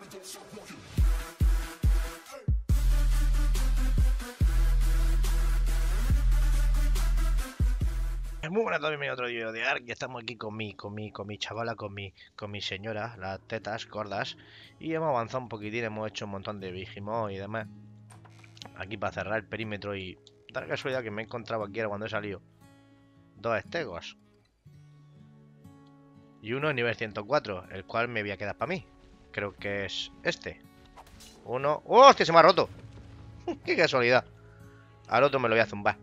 Muy buenas tardes, bienvenido a otro vídeo de Ark. Estamos aquí con mi chavala, con mi señora, las tetas gordas. Y hemos avanzado un poquitín, hemos hecho un montón de Vigimod y demás. Aquí para cerrar el perímetro y da la casualidad que me he encontrado aquí ahora cuando he salido dos estegos. Y uno nivel 104, el cual me voy a quedar para mí. Creo que es este. Uno... ¡Oh, hostia, se me ha roto! ¡Qué casualidad! Al otro me lo voy a zumbar.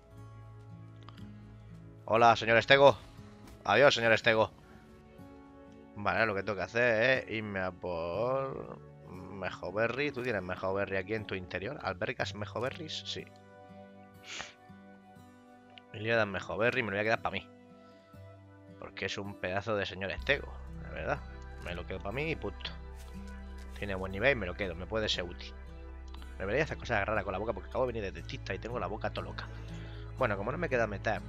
Hola, señor Estego. Adiós, señor Estego. Vale, lo que tengo que hacer es irme a por Mejoberry. ¿Tú tienes Mejoberry aquí en tu interior? ¿Albergas Mejoberries? Sí. Me voy a dar Mejoberry y me lo voy a quedar para mí. Porque es un pedazo de señor Estego, la verdad. Me lo quedo para mí y punto. Tiene buen nivel y me lo quedo, me puede ser útil. Me debería hacer cosas raras con la boca porque acabo de venir de dentista y tengo la boca todo loca. Bueno, como no me queda metal,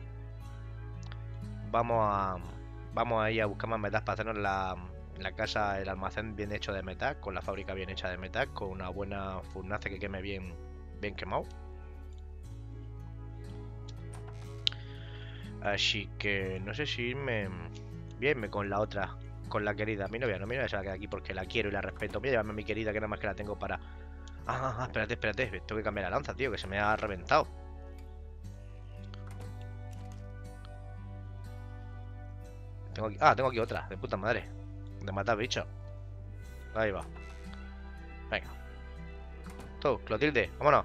vamos a ir a buscar más metal para hacernos la casa, el almacén bien hecho de metal, con la fábrica bien hecha de metal, con una buena furnace que queme bien quemado. Así que no sé si irme con la otra, con la querida, mi novia. No, mi novia se va a quedar aquí porque la quiero y la respeto. Voy a llevarme a mi querida, que nada más que la tengo para... espérate. Tengo que cambiar la lanza, tío, que se me ha reventado. Tengo aquí otra, de puta madre. De matar bichos. Ahí va. Venga. Tú, Clotilde, vámonos.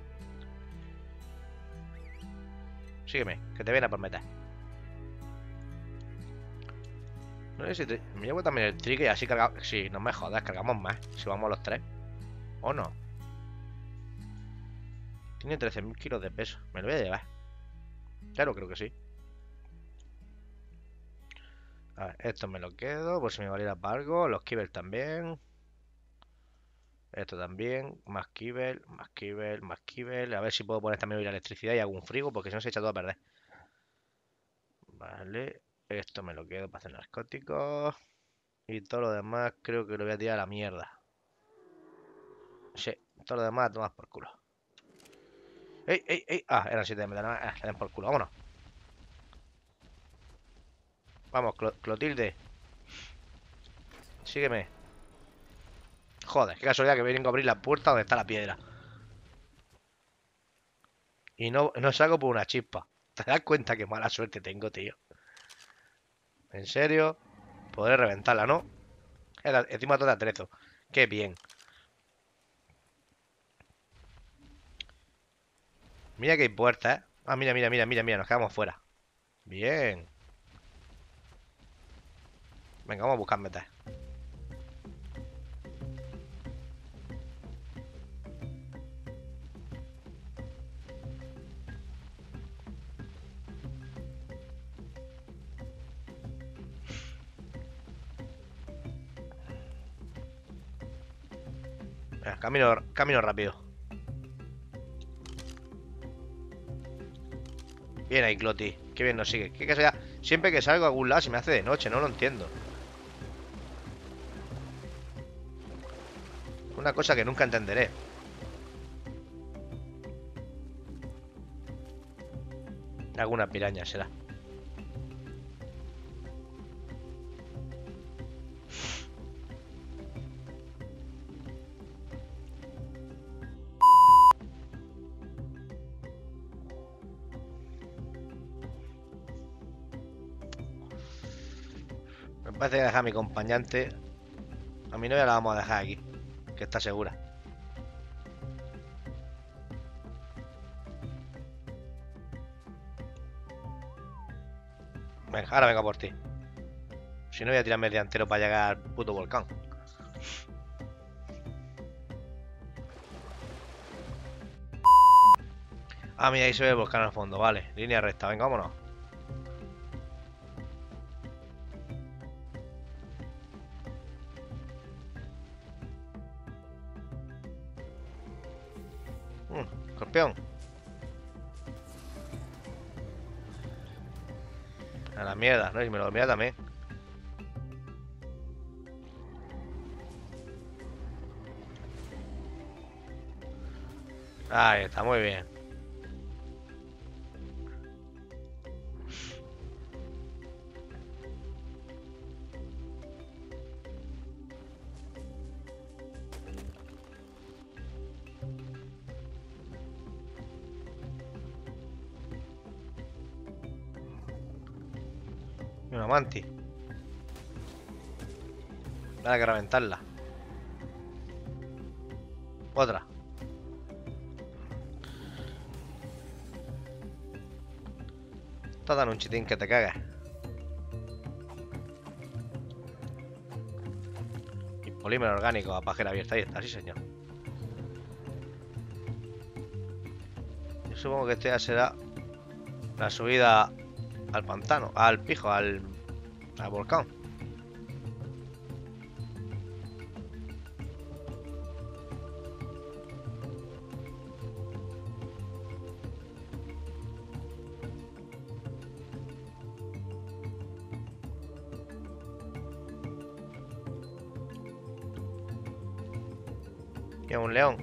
Sígueme, que te viene a por meter. No sé si me llevo también el trick y así cargamos. Sí, no me jodas, cargamos más. Si vamos los tres. ¿O no? Tiene 13.000 kilos de peso. Me lo voy a llevar. Claro, creo que sí. A ver, esto me lo quedo, por si me valiera para algo. Los kibbles también. Esto también. Más kibble, más kibble, más kibble. A ver si puedo poner también la electricidad y algún frigo, porque si no se echa todo a perder. Vale. Esto me lo quedo para hacer narcóticos. Y todo lo demás creo que lo voy a tirar a la mierda. Sí, todo lo demás a tomar por culo. ¡Ey! Eran 7 de metal. Le den por culo, vámonos. Vamos, Clotilde. Sígueme. Joder, qué casualidad que vengo a abrir la puerta donde está la piedra. Y no salgo por una chispa. ¿Te das cuenta qué mala suerte tengo, tío? ¿En serio? Podré reventarla, ¿no? Encima todo atrezo. Qué bien. Mira que hay puertas, ¿eh? Mira. Nos quedamos fuera. Bien. Venga, vamos a buscar metas. Venga, camino rápido. Bien ahí, Cloti. Qué bien nos sigue. Qué casualidad. Siempre que salgo a algún lado se me hace de noche, no lo entiendo. Una cosa que nunca entenderé. Alguna piraña será. Me parece que dejar a mi acompañante. A mi novia la vamos a dejar aquí, que está segura. Venga, ahora vengo por ti. Si no voy a tirarme el día entero para llegar al puto volcán. Mira, ahí se ve el volcán al fondo, vale. Línea recta, venga, vámonos. Escorpión. A la mierda, ¿no? Y me lo mira también. Ahí está, muy bien. Y una mantis. Nada que reventarla. Otra. Te dan un chitín que te cagas. Y polímero orgánico a pajera abierta. Ahí está, sí señor. Yo supongo que este ya será la subida al pantano. Al pijo, al volcán. Y es un león.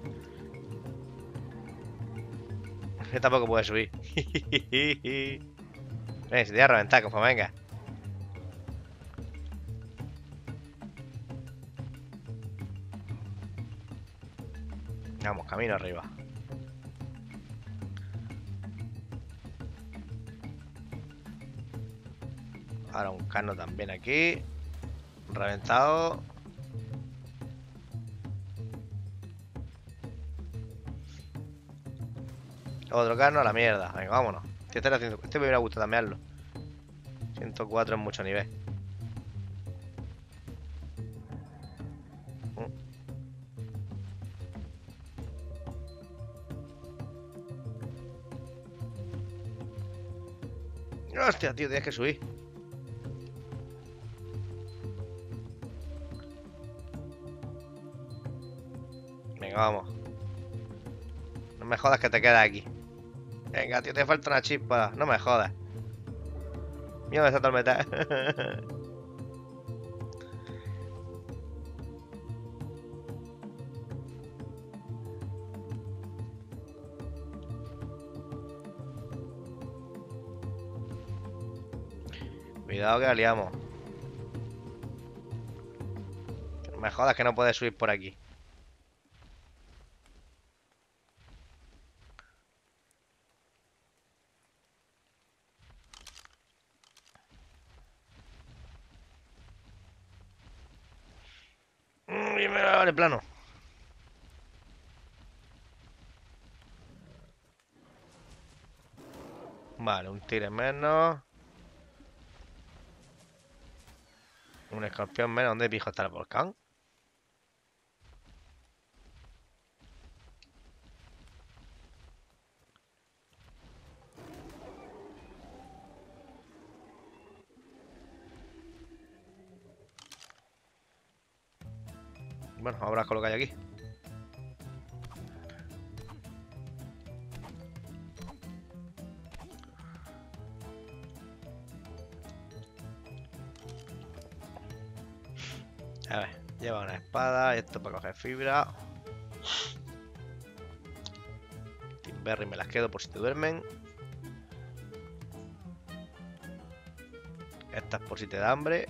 Que tampoco puede subir. Se te voy a reventar, como venga. Vamos, camino arriba. Ahora un cano también aquí. Reventado. Otro cano a la mierda. Venga, vámonos. Este me hubiera gustado también. 104 es mucho nivel. Hostia, tío, tienes que subir. Venga, vamos. No me jodas que te quedas aquí. Venga, tío, te falta una chispa. No me jodas. Miedo de esa tormenta. Cuidado que la liamos. No me jodas que no puedes subir por aquí. Y me vale plano. Vale, un tigre menos. Un escorpión menos. ¿Dónde pijo está el volcán? Bueno, habrá colocado aquí. A ver, lleva una espada. Esto para coger fibra. Timberry me las quedo por si te duermen. Estas por si te da hambre.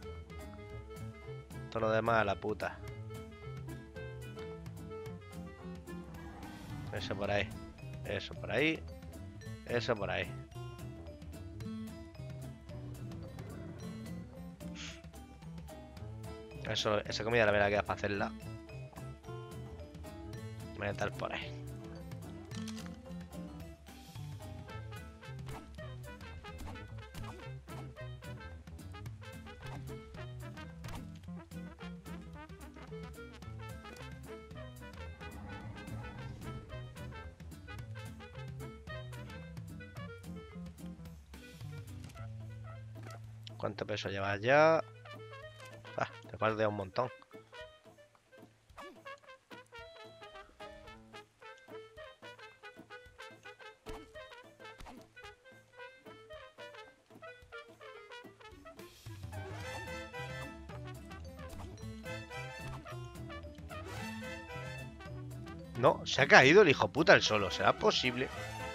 Todo lo demás a la puta. Eso por ahí. Eso por ahí. Eso por ahí. Eso, esa comida la verdad que para hacerla. Voy a estar por ahí. ¿Cuánto peso llevas ya? Ah, te falta un montón. No, se ha caído el hijo puta el solo. ¿Será posible?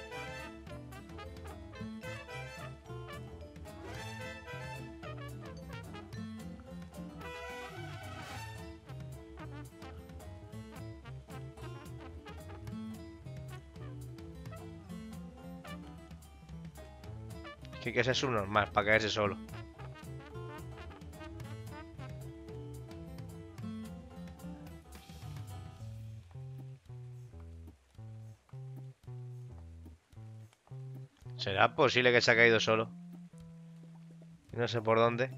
Que hay que ser subnormal para caerse solo. ¿Será posible que se ha caído solo? No sé por dónde.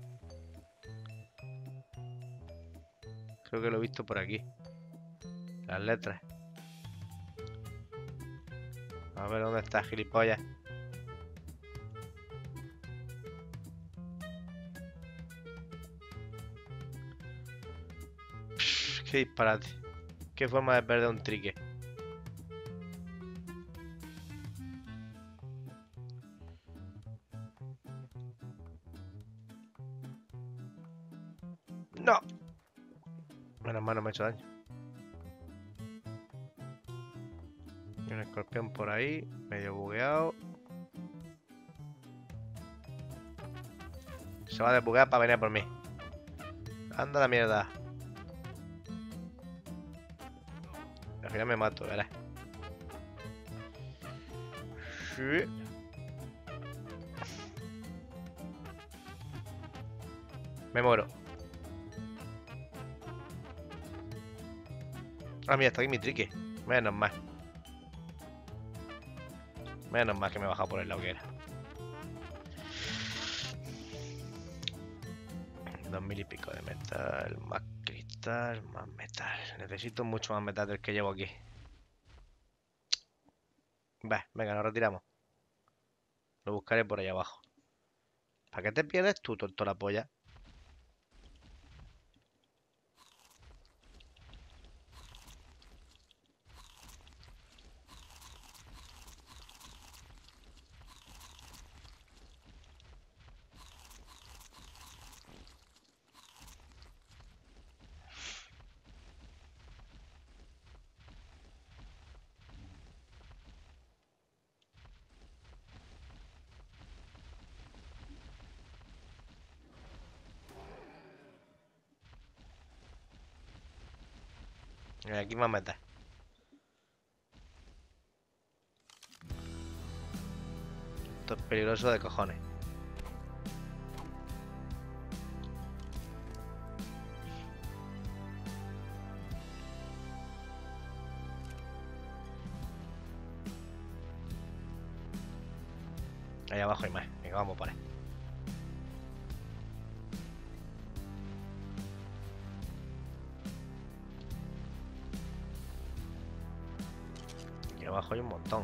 Creo que lo he visto por aquí. Las letras. A ver dónde está, gilipollas. Qué disparate. Qué forma de perder un trique. No. Menos mal no me ha hecho daño. Y un escorpión por ahí, medio bugueado. Se va a desbuguear para venir a por mí. Anda la mierda. Al final me mato, verás. Sí. Me muero. Ah, mira, está aquí mi trique. Menos mal. Menos mal que me he bajado por el lado que era. 2000 y pico de metal, más cristal, más metal. Necesito mucho más metal del que llevo aquí. Venga, nos retiramos. Lo buscaré por ahí abajo. ¿Para qué te pierdes tú, tonto la polla? Aquí más metal. Esto es peligroso de cojones. Ahí abajo hay más. Venga, vamos por ahí. Aquí abajo hay un montón.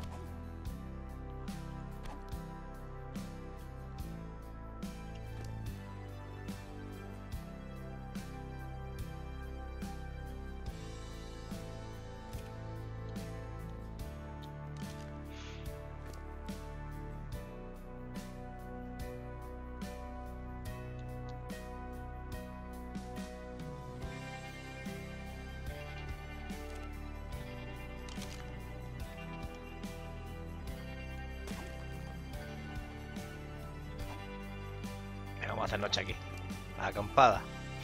Venga, vamos a hacer noche aquí. Acampada.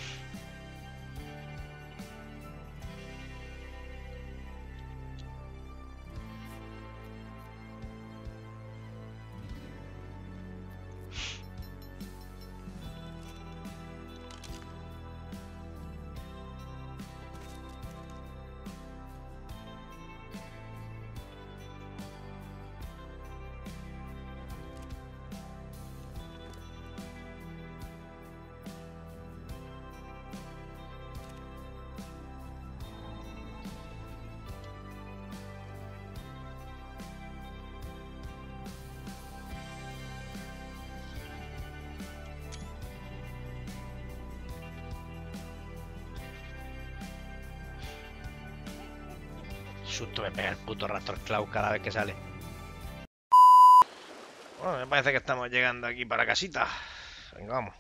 Susto me pega el puto Raptor Cloud cada vez que sale. Bueno, me parece que estamos llegando aquí para casita. Venga, vamos.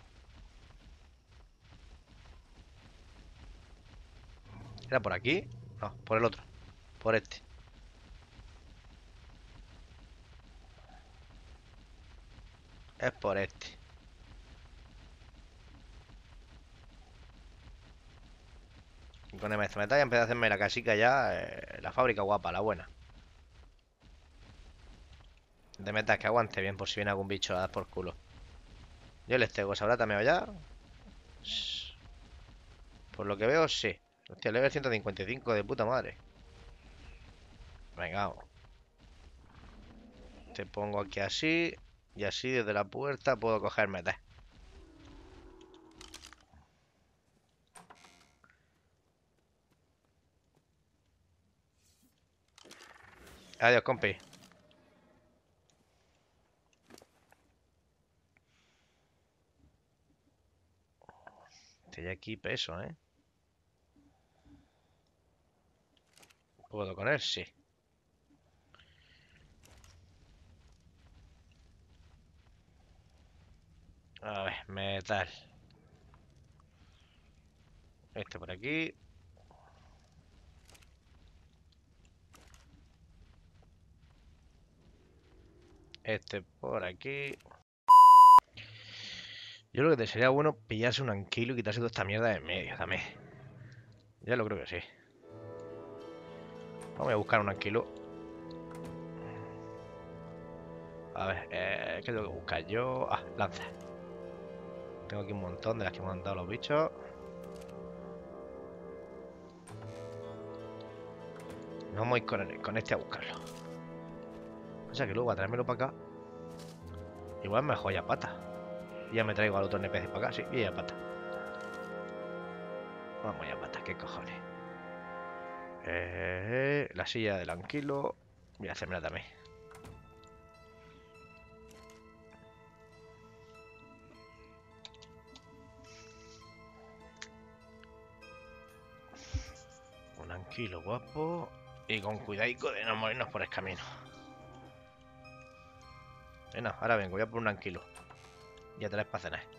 ¿Era por aquí? No, por el otro. Por este. Es por este. Y con el metralla empecé a hacerme la casica ya. La fábrica guapa, la buena. De metas que aguante bien por si viene algún bicho a dar por culo. Yo les tengo, ¿se habrá tameado ya? Por lo que veo, sí. Hostia, level 155 de puta madre. Venga, vamos. Te pongo aquí así. Y así desde la puerta puedo coger metas. Adiós, compi. Estoy aquí peso, ¿eh? ¿Puedo con él? Sí. A ver, metal. Este por aquí. Este por aquí. Yo creo que te sería bueno pillarse un anquilo y quitarse toda esta mierda de en medio también. Ya lo creo que sí. Vamos a buscar un anquilo. A ver, ¿qué tengo que buscar yo? Ah, lanza. Tengo aquí un montón de las que me han dado los bichos. No vamos a ir con este a buscarlo. O sea que luego a traérmelo para acá. Igual me joya pata. Y ya me traigo al otro NPC para acá, sí, y ya pata. Vamos ya pata, qué cojones. La silla del anquilo. Voy a hacérmela también. Un anquilo guapo. Y con cuidadico de no morirnos por el camino. No, ahora vengo, voy a por un anquilo. Ya te la para cenar.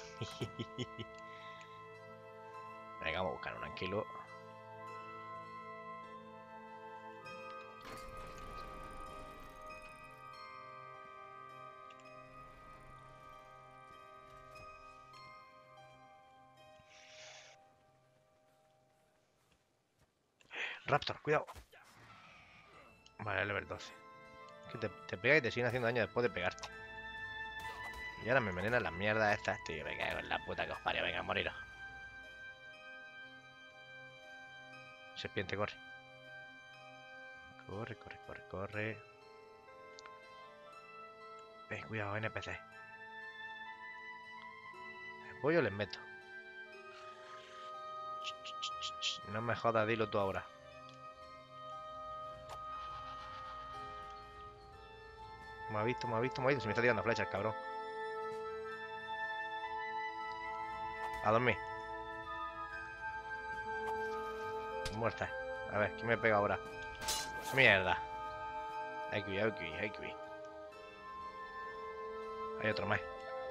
Venga, vamos a buscar un anquilo. Raptor, cuidado. Vale, level 12. Que te pega y te siguen haciendo daño después de pegarte. Y ahora me envenenan las mierdas estas, tío. Me cago en la puta que os parió. Venga, moriros. Serpiente, corre. Corre, corre, corre, corre. Cuidado, NPC. El pollo les meto. No me jodas, dilo tú ahora. Me ha visto, me ha visto, me ha visto. Se me está tirando flechas, cabrón. A dormir. Muerta. A ver, ¿quién me pega ahora? Mierda. Hay que huir, hay que huir, hay que huir. Hay otro más.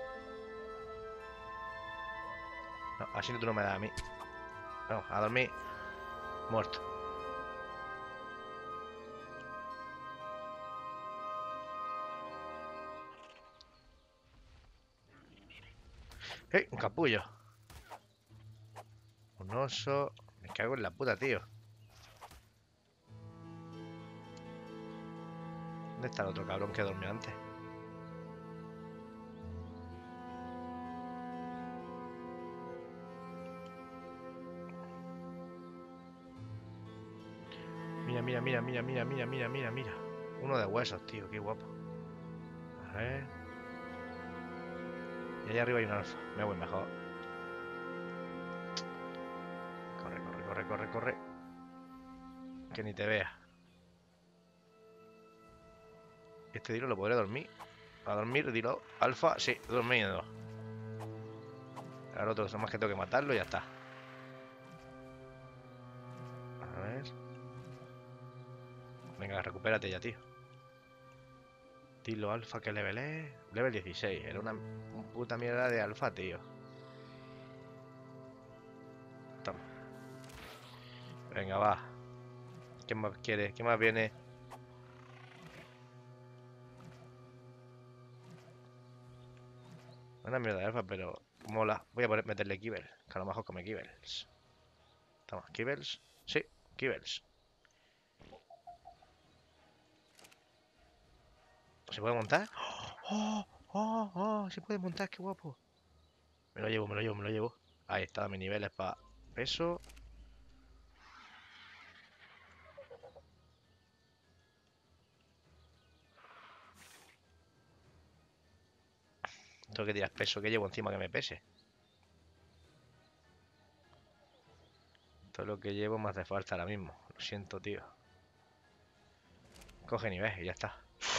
No, así tú no me das a mí. No, a dormir. Muerto. Un capullo. Un oso. Me cago en la puta, tío. ¿Dónde está el otro cabrón que dormió antes? Mira, mira, mira, mira, mira, mira, mira, mira, mira. Uno de huesos, tío, qué guapo. A ver. Y allá arriba hay un alfa. Me voy mejor. Corre, corre, corre, corre, corre. Que ni te vea. Este tiro lo podré dormir. A dormir, dilo. Alfa, sí, durmiendo. Ahora otro, más que tengo que matarlo y ya está. A ver. Venga, recupérate ya, tío. Dilo alfa, ¿qué level es? Level 16. Era una puta mierda de alfa, tío. Toma. Venga, va. ¿Qué más quiere? ¿Qué más viene? Una mierda de alfa, pero mola. Voy a meterle Kibbles, que a lo mejor come Kibbles. Toma, Kibbles. Sí, Kibbles. ¿Se puede montar? ¡Oh! ¡Oh! ¡Oh! Se puede montar, qué guapo. Me lo llevo, me lo llevo, me lo llevo. Ahí está, mis niveles para peso. Tengo que tirar peso que llevo encima que me pese. Todo lo que llevo me hace falta ahora mismo. Lo siento, tío. Coge nivel y ya está.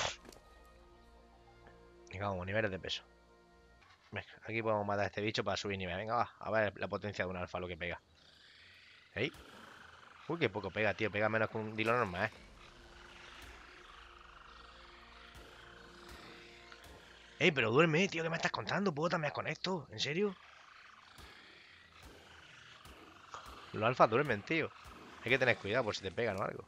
Y vamos, niveles de peso. Venga, aquí podemos matar a este bicho para subir nivel. Venga, va. A ver la potencia de un alfa, lo que pega. ¿Ey? Uy, qué poco pega, tío. Pega menos que un dilo normal, Ey, pero duerme, tío. ¿Qué me estás contando? ¿Puedo también con esto? ¿En serio? Los alfas duermen, tío. Hay que tener cuidado por si te pegan o algo.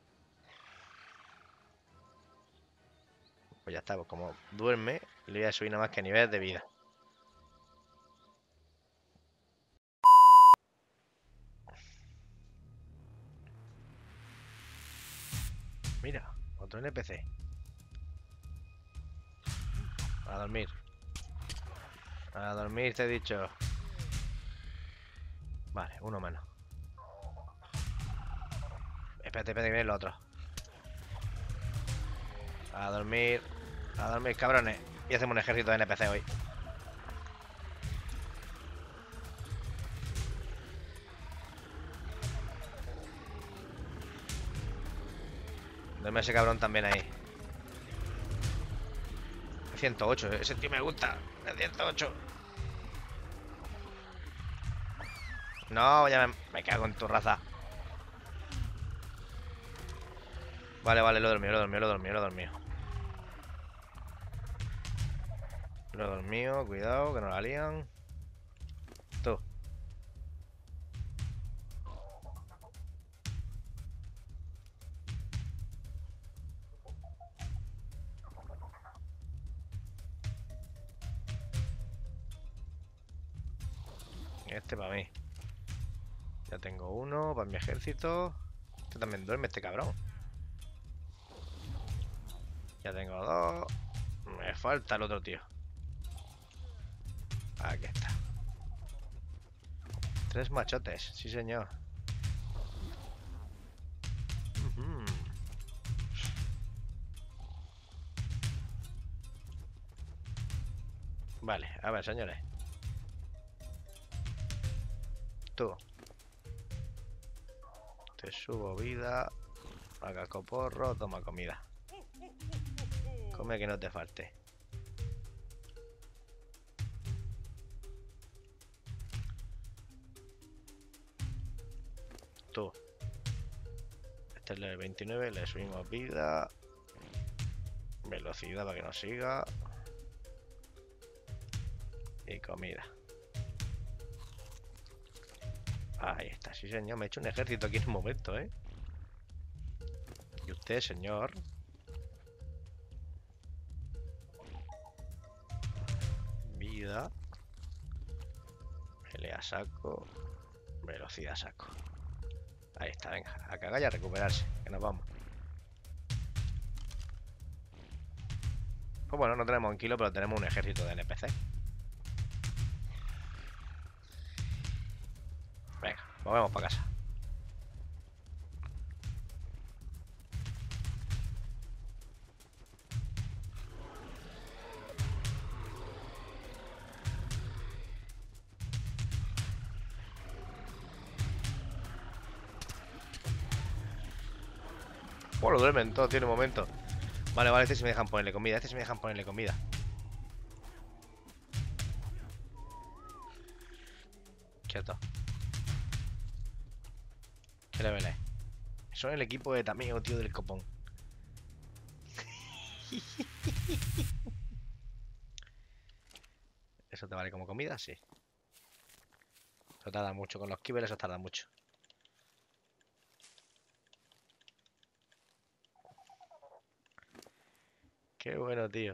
Pues ya está, pues como duerme, le voy a subir nada más que niveles de vida. Mira, otro NPC. A dormir. A dormir, te he dicho. Vale, uno menos. Espérate, espérate, que viene el otro. A dormir. A dormir, cabrones. Y hacemos un ejército de NPC hoy. Duerme ese cabrón también ahí. 108, ese tío me gusta. El 108. No, ya me cago en tu raza. Vale, vale, lo he dormido, lo he dormido, lo he dormido, lo he dormido. Lo he dormido, cuidado, que no la lían. Tú. Este para mí. Ya tengo uno para mi ejército. Este también duerme, este cabrón. Ya tengo dos. Me falta el otro tío. Aquí está. 3 machotes, sí señor. Ujú. Vale, a ver, señores. Tú. Te subo vida. Haga coporro, toma comida. Come que no te falte. Tú. Este es el 29, le subimos vida. Velocidad para que nos siga. Y comida. Ahí está, sí señor. Me he hecho un ejército aquí en un momento, ¿eh? Y usted, señor. Vida. Pelea saco. Velocidad saco. Ahí está, venga. A cagar y a recuperarse. Que nos vamos. Pues bueno, no tenemos un kilo, pero tenemos un ejército de NPC. Venga, volvemos para casa. Bueno, duermen, todo tiene un momento. Vale, vale, este sí me dejan ponerle comida. Este sí me dejan ponerle comida. Quieto. ¿Qué level es? Son el equipo de Tameo, tío, del copón. ¿Eso te vale como comida? Sí. Eso tarda mucho. Con los kibbles eso tarda mucho. Qué bueno, tío.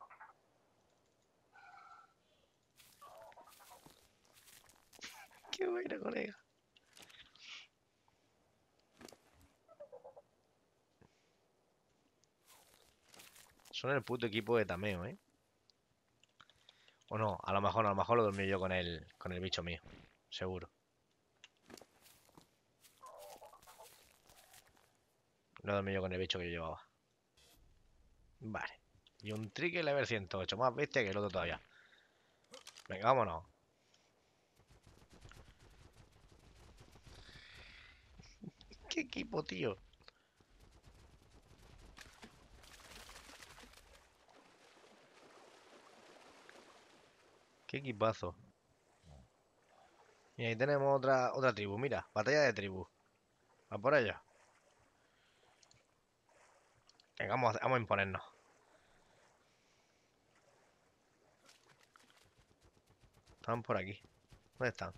Qué bueno, colega. Son el puto equipo de Tameo, ¿eh? O no, a lo mejor lo dormí yo con el bicho mío. Seguro. Lo dormí yo con el bicho que yo llevaba. Vale. Y un Trigger level 108. Más bestia que el otro todavía. Venga, vámonos. ¿Qué equipo, tío? Qué equipazo. Y ahí tenemos otra tribu. Mira, batalla de tribu. Va por allá. Venga, vamos a imponernos. Están por aquí. ¿Dónde están?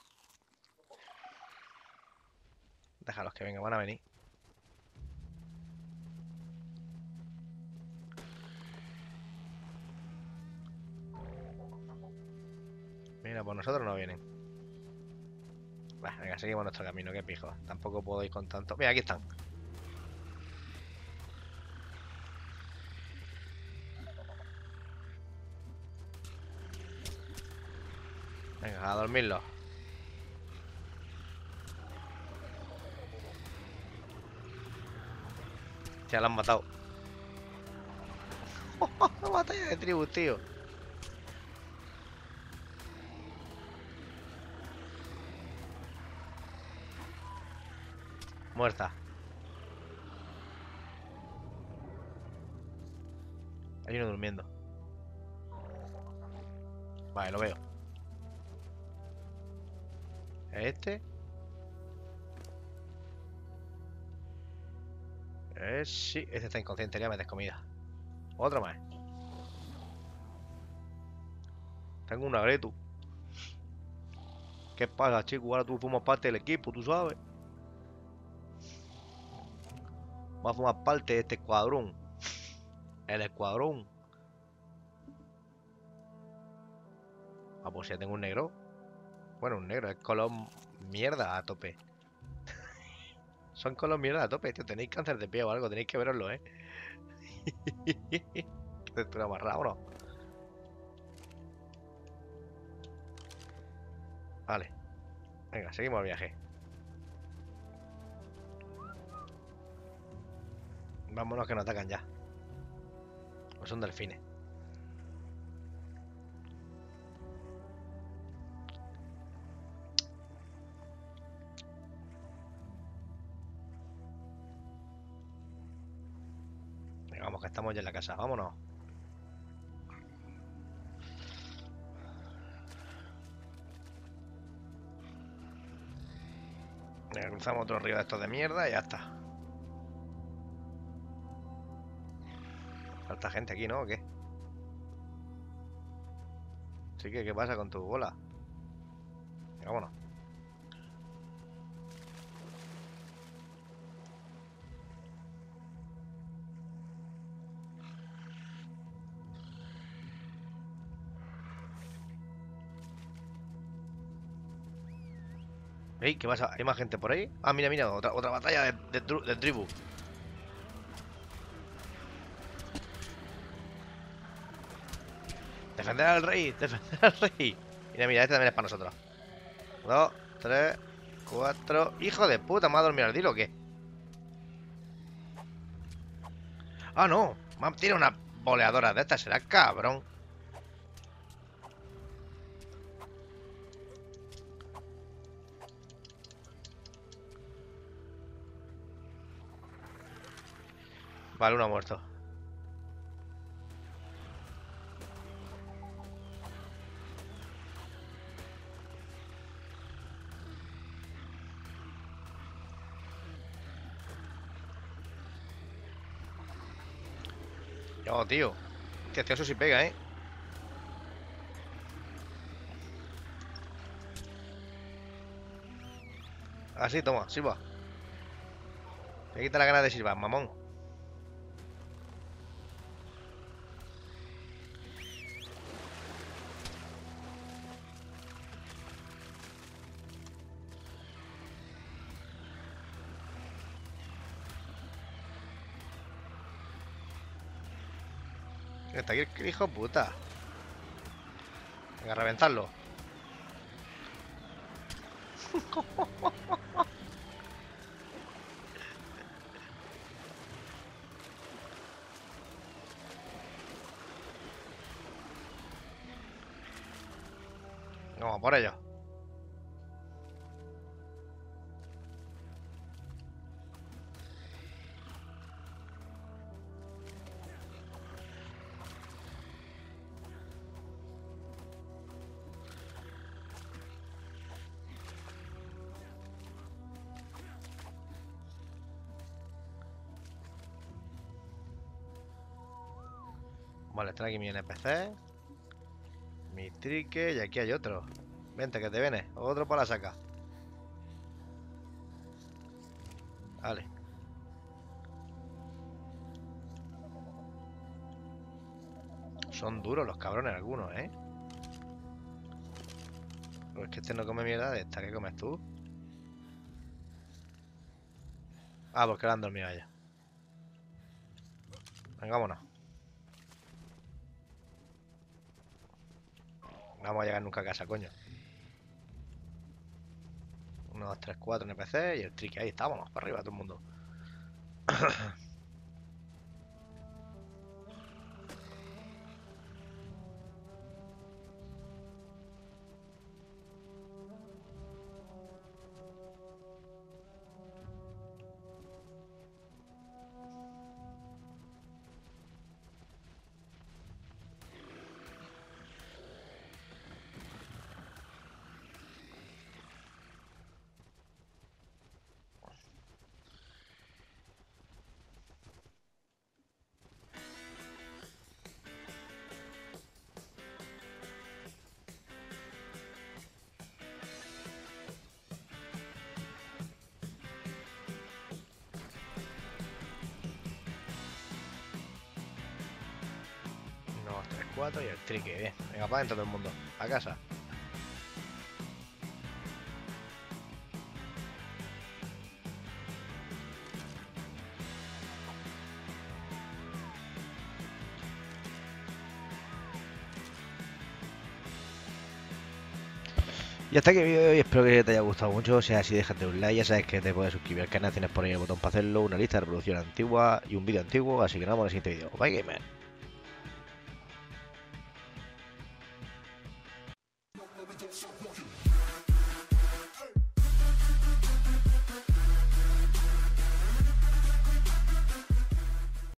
Déjalos que vengan, van a venir. Mira, pues nosotros no vienen. Bah, venga, seguimos nuestro camino, qué pijo. Tampoco puedo ir con tanto. Mira, aquí están. Venga, a dormirlos. Ya la han matado. Batalla de tribus, tío. Muerta. Hay uno durmiendo. Vale, lo veo. Este. Sí, este está inconsciente, ya metes comida. Otro más. Tengo una Gretu. ¿Qué pasa, chico? Ahora tú formas parte del equipo, tú sabes. Vas a formar parte de este escuadrón. El escuadrón. Ah, pues ya tengo un negro. Bueno, un negro, es color mierda a tope. Son color mierda a tope, tío. Tenéis cáncer de pie o algo, tenéis que veroslo, ¿eh? Qué textura más rara, ¿no? Vale. Venga, seguimos el viaje. Vámonos que nos atacan ya. Pues son delfines. Venga, vamos, que estamos ya en la casa. Vámonos. Venga, cruzamos otro río de estos de mierda y ya está. Falta gente aquí, ¿no? ¿O qué? Así que, ¿qué pasa con tu bola? Venga, vámonos. Ey, ¿qué pasa? ¿Hay más gente por ahí? Ah, mira, mira, otra batalla de tribu. Defender al rey, defender al rey. Mira, mira, este también es para nosotros. 2, 3, 4. Hijo de puta, ¿me ha dormido el dilo o qué? Ah, no. Tiene una boleadora de estas, será cabrón. Vale, uno ha muerto. Yo, tío. Que eso sí pega, ¿eh? Así, toma, sirva. Me quita la gana de silbar, mamón. Está aquí el hijo puta. Venga, a reventarlo. Vamos por ello. Vale, están aquí mi NPC. Mi trique. Y aquí hay otro. Vente, que te viene. Otro para la saca. Vale. Son duros los cabrones algunos, ¿eh? Pues que este no come mierda de esta. ¿Qué comes tú? Ah, pues que la han dormido ya. Venga, vámonos. No vamos a llegar nunca a casa, coño. 1, 2, 3, 4 NPC y el trique. Ahí estábamos, para arriba todo el mundo. Uno, 2, 3, 4 y el trique. Bien. Venga, para adentro todo el mundo. A casa. Y hasta aquí el vídeo de hoy, espero que te haya gustado mucho. Si es así, déjate un like, ya sabes que te puedes suscribir al canal, tienes por ahí el botón para hacerlo, una lista de reproducción antigua y un vídeo antiguo, así que nos vemos en el siguiente vídeo. Bye, gamer.